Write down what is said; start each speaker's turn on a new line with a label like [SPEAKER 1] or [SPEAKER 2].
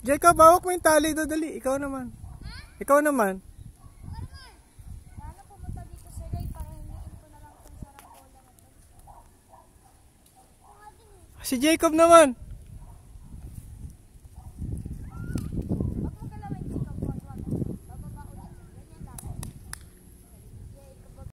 [SPEAKER 1] Jacob, hawak mo yung tali doon, dali. Ikaw naman. Ikaw naman.
[SPEAKER 2] Lalo pumunta dito si Ray para hiniin ko na lang itong sarang bola na to.
[SPEAKER 1] Si Jacob naman.